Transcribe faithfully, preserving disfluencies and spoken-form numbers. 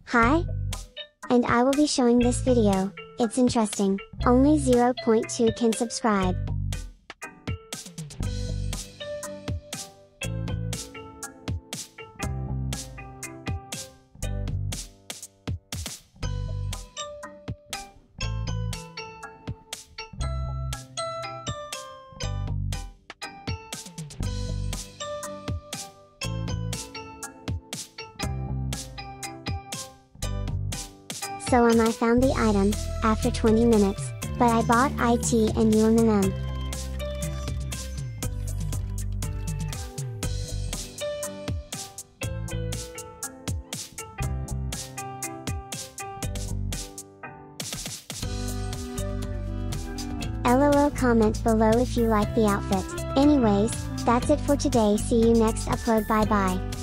Hi! And I will be showing this video. It's interesting, only zero point two can subscribe. So um I found the item, after twenty minutes, but I bought it and U M M M. LOL, comment below if you like the outfit. Anyways, that's it for today, see you next upload, bye bye.